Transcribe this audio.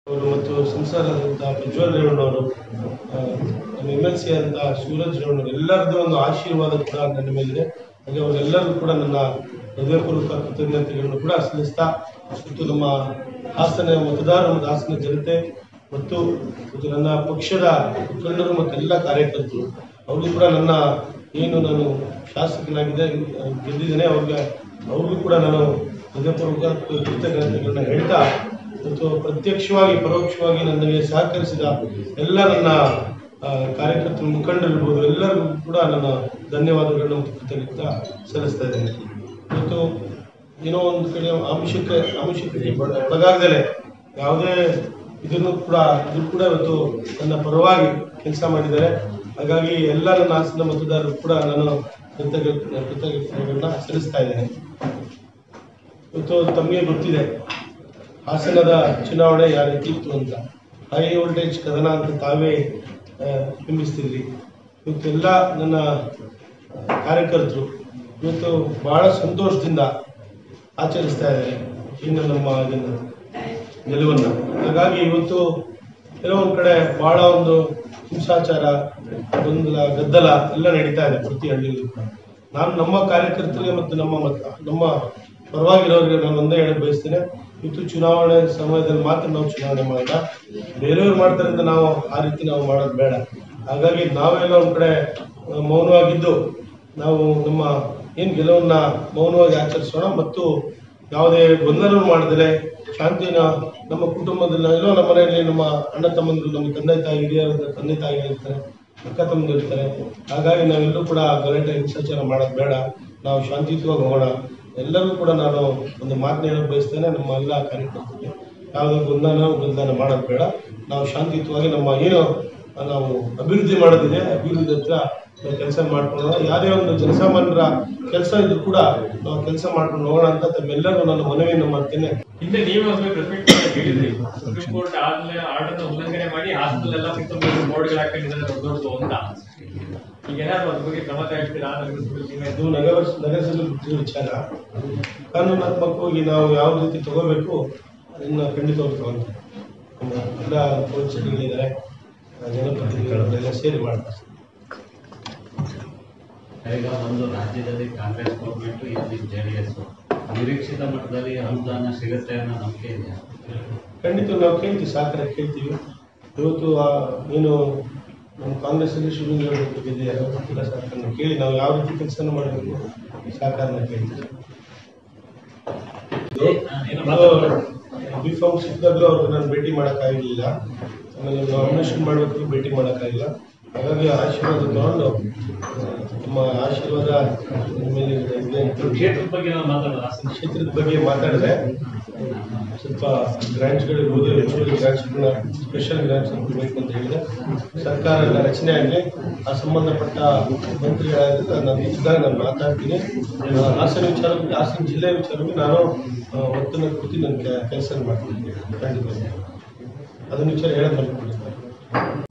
ಮತ್ತು ಸಂಸದರಾದಂಥ ಪ್ರಜ್ವಲ್ ರೇವಣ್ಣವರು, ನಮ್ಮ MLC ಆದಂಥ ಶಿವರಾಜ್ ರೇವಣ್ಣವರು ಎಲ್ಲರದ್ದು ಒಂದು ಆಶೀರ್ವಾದ ಕೂಡ ನನ್ನ ಮೇಲಿದೆ. ಹಾಗೆ ಅವರೆಲ್ಲರೂ ಕೂಡ ನನ್ನ ಹೃದಯಪೂರ್ವಕ ಕೃತಜ್ಞತೆಗಳನ್ನು ಕೂಡ ಸಲ್ಲಿಸ್ತಾ, ಮತ್ತು ನಮ್ಮ ಹಾಸನ ಮತದಾರರು ಮತ್ತು ಹಾಸನ ಜನತೆ ಮತ್ತು ನನ್ನ ಪಕ್ಷದ ಮುಖಂಡರು ಮತ್ತು ಎಲ್ಲ ಕಾರ್ಯಕರ್ತರು ಅವ್ರಿಗೂ ಕೂಡ ನನ್ನ ಏನು ನಾನು ಶಾಸಕನಾಗಿದೆ ಗೆದ್ದಿದ್ದೇನೆ ಅವ್ರಿಗೂ ಕೂಡ ನಾನು ಹೃದಯಪೂರ್ವಕ ಕೃತಜ್ಞತೆಗಳನ್ನ ಹೇಳ್ತಾ, ಮತ್ತು ಪ್ರತ್ಯಕ್ಷವಾಗಿ ಪರೋಕ್ಷವಾಗಿ ನನಗೆ ಸಹಕರಿಸಿದ ಎಲ್ಲ ನನ್ನ ಕಾರ್ಯಕರ್ತರು ಮುಖಂಡರಿರ್ಬೋದು ಎಲ್ಲರಿಗೂ ಕೂಡ ನನ್ನ ಧನ್ಯವಾದಗಳನ್ನು ಮತ್ತು ಕೃತಜ್ಞತೆ ಸಲ್ಲಿಸ್ತಾ ಇದ್ದೇನೆ. ಮತ್ತು ಏನೋ ಒಂದು ಕಡೆ ಆಮಿಷಕ್ಕೆ ಒಳಗಾಗದಲೇ ಯಾವುದೇ ಇದು ಕೂಡ ಇವತ್ತು ನನ್ನ ಪರವಾಗಿ ಕೆಲಸ ಮಾಡಿದ್ದಾರೆ. ಹಾಗಾಗಿ ಎಲ್ಲ ನನ್ನ ಹಾಸನ ಮತದಾರರು ಕೂಡ ನಾನು ಕೃತಜ್ಞತೆಗಳನ್ನ ಸಲ್ಲಿಸ್ತಾ ಇದ್ದೇನೆ. ಇವತ್ತು ತಮಗೆ ಗೊತ್ತಿದೆ ಹಾಸನದ ಚುನಾವಣೆ ಯಾವ ರೀತಿ ಇತ್ತು ಅಂತ. ಹೈ ವೋಲ್ಟೇಜ್ ಕದನ ಅಂತ ತಾವೇ ಬಿಂಬಿಸ್ತಿದ್ರಿ. ಇವತ್ತೆಲ್ಲ ನನ್ನ ಕಾರ್ಯಕರ್ತರು ಇವತ್ತು ಬಹಳ ಸಂತೋಷದಿಂದ ಆಚರಿಸ್ತಾ ಇದ್ದಾರೆ ಇನ್ನು ನಮ್ಮ ಇದನ್ನು ಗೆಲುವನ್ನು. ಹಾಗಾಗಿ ಇವತ್ತು ಕೆಲವೊಂದು ಕಡೆ ಬಹಳ ಒಂದು ಹಿಂಸಾಚಾರ, ಗೊಂದಲ, ಗದ್ದಲ ಎಲ್ಲ ನಡೀತಾ ಇದೆ ಪ್ರತಿ ಹಳ್ಳಿಯಲ್ಲೂ ಕೂಡ. ನಾನು ನಮ್ಮ ಕಾರ್ಯಕರ್ತರಿಗೆ ಮತ್ತು ನಮ್ಮ ಪರವಾಗಿರೋರಿಗೆ ನಾನು ಒಂದೇ ಹೇಳಕ್ ಬಯಸ್ತೇನೆ, ಇವತ್ತು ಚುನಾವಣೆ ಸಮಯದಲ್ಲಿ ಮಾತ್ರ ನಾವು ಚುನಾವಣೆ ಮಾಡೋಣ. ಬೇರೆಯವ್ರು ಮಾಡ್ತಾರೆ ಅಂತ ನಾವು ಆ ರೀತಿ ನಾವು ಮಾಡೋದು ಬೇಡ. ಹಾಗಾಗಿ ನಾವೆಲ್ಲ ಒಂದು ಕಡೆ ಮೌನವಾಗಿದ್ದು ನಾವು ನಮ್ಮ ಏನು ಗೆಲುವನ್ನ ಮೌನವಾಗಿ ಆಚರಿಸೋಣ, ಮತ್ತು ಯಾವುದೇ ಗೊಂದಲ ಮಾಡದಲೇ ಶಾಂತಿನ ನಮ್ಮ ಕುಟುಂಬದಲ್ಲಿ ಎಲ್ಲೋ ನಮ್ಮ ಮನೆಯಲ್ಲಿ ನಮ್ಮ ಅಣ್ಣ ತಮ್ಮಂದಿರು, ನಮ್ಮ ತಂದೆ ತಾಯಿ ಹಿರಿಯರ ತಂದೆ ತಾಯಿ ಇರ್ತಾರೆ, ಅಕ್ಕ ತಮ್ಮಂದಿರು ಇರ್ತಾರೆ. ಹಾಗಾಗಿ ನಾವೆಲ್ಲರೂ ಕೂಡ ಗಲಾಟೆ ಹಿಂಸಾಚಾರ ಮಾಡೋದು ಬೇಡ, ನಾವು ಶಾಂತಿಯುತವಾಗಿ ಹೋಗೋಣ. ಎಲ್ಲರಿಗೂ ಕೂಡ ನಾನು ಒಂದು ಮಾತನ್ನ ಹೇಳಕ್ಕೆ ಬಯಸ್ತೇನೆ, ನಮ್ಮ ಎಲ್ಲ ಕಾರ್ಯಕರ್ತರಿಗೆ ಯಾವುದೇ ಗೊಂದಲ ಮಾಡೋದು ಬೇಡ. ನಾವು ಶಾಂತಿಯುತವಾಗಿ ನಮ್ಮ ಏನು ನಾವು ಅಭಿವೃದ್ಧಿ ಮಾಡೋದಿದೆ ಅಭಿವೃದ್ಧಿ ಹತ್ರ ಕೆಲಸ ಮಾಡ್ಕೊಳ್ಳೋಣ. ಯಾವುದೇ ಒಂದು ಜನಸಾಮಾನ್ಯರ ಕೆಲಸ ಇದ್ರು ಕೂಡ ನಾವು ಕೆಲಸ ಮಾಡ್ಕೊಂಡು ಹೋಗೋಣ ಅಂತ ತಮ್ಮೆಲ್ಲರೂ ನಾನು ಮನವಿಯನ್ನು ಮಾಡ್ತೇನೆ. ಹಿಂದೆ ನೀವೇ ಹೇಳಿದ್ರಿ, ಸುಪ್ರೀಂ ಕೋರ್ಟ್ ಆದ್ಮೇಲೆ ಆರ್ಡರ್ ಉಲ್ಲಂಘನೆ ಮಾಡಿ ಹಾಸ್ಟೆಲ್ ಬೋರ್ಡ್ಗಳು ಹಾಕೊಂಡಿದ್ದಾರೆ ದೊಡ್ಡದು ಅಂತ. ಈಗ ಏನಾದ್ರು ಅದ್ರ ಬಗ್ಗೆ ಕ್ರಮ ತಗೊಳ್ತೀರಾ? ಇದು ನಗರಸಭೆ ಬಿಟ್ಟಿರೋ ವಿಚಾರ. ಕಾನೂನಾತ್ಮಕವಾಗಿ ನಾವು ಯಾವ ರೀತಿ ತಗೋಬೇಕು ಅದನ್ನ ಖಂಡಿತವಾಗಿ ತಗೊಂತೀವಿ. ಎಲ್ಲ ಪೊಲೀಸರಿದ್ದಾರೆ, ಜನಪ್ರತಿನಿಧಿಗಳೆಲ್ಲ ಸೇರಿ ಮಾಡ್ತಾರೆ. ಈಗ ಒಂದು ರಾಜ್ಯದಲ್ಲಿ ಕಾಂಗ್ರೆಸ್ ಗೌರ್ಮೆಂಟ್, ಇಲ್ಲಿ JDS, ನಿರೀಕ್ಷಿತ ಮಟ್ಟದಲ್ಲಿ ಅನುದಾನ ಸಿಗುತ್ತೆ ಅನ್ನೋ ನಂಬಿಕೆ ಇದೆ. ಖಂಡಿತ ನಾವು ಕೇಳ್ತೀವಿ, ಸಹಕಾರ ಕೇಳ್ತೀವಿ. ಇವತ್ತು ಏನು ನಮ್ಮ ಕಾಂಗ್ರೆಸ್ಸಲ್ಲಿ ಶಿವಲಿಂಗ ಸಹಕಾರನ ಕೇಳಿ ನಾವು ಯಾವ ರೀತಿ ಕೆಲಸ ಮಾಡಬೇಕು ಸಹಕಾರನ ಕೇಳ್ತೀವಿ. B.Pharm ಸಿಕ್ಕಿದಾಗಲೂ ಅವ್ರಿಗೆ ನಾನು ಭೇಟಿ ಮಾಡೋಕ್ಕಾಗಲಿಲ್ಲ, ಆಮೇಲೆ ನಾಮಿನೇಷನ್ ಮಾಡಬೇಕಾದ್ರೂ ಭೇಟಿ ಮಾಡೋಕ್ಕಾಗಿಲ್ಲ. ಹಾಗಾಗಿ ಆಶೀರ್ವಾದ ತಗೊಂಡು ನಮ್ಮ ಆಶೀರ್ವಾದ ಮೇಲೆ ಕ್ಷೇತ್ರದ ಬಗ್ಗೆ ಮಾತಾಡಿದ್ರೆ ಸ್ವಲ್ಪ ಗ್ರಾಂಟ್ಸ್ಗಳಿರ್ಬೋದು, ಹೆಚ್ಚುವರಿ ಗ್ರಾಂಟ್ಸ್ಗಳನ್ನ ಸ್ಪೆಷಲ್ ಗ್ರಾಂಟ್ಸ್ ಕೊಡಬೇಕು ಅಂತ ಹೇಳಿದೆ. ಸರ್ಕಾರ ರಚನೆ ಆಗಲಿ, ಆ ಸಂಬಂಧಪಟ್ಟ ಮಂತ್ರಿಗಳಾದ್ರೆ ನಾನು ಮಾತಾಡ್ತೀನಿ. ಹಾಸನ ಜಿಲ್ಲೆ ವಿಚಾರವಾಗಿ ನಾನು ಒತ್ತನ್ನು ಕೊಡ್ತೀನಿ, ನನ್ನ ಕೆಲಸ ಮಾಡ್ತೀನಿ. ಖಂಡಿತ ಅದನ್ನ ವಿಚಾರ ಹೇಳೋದು ಮಾಡ್ಕೊಂಡಿದ್ದಾರೆ.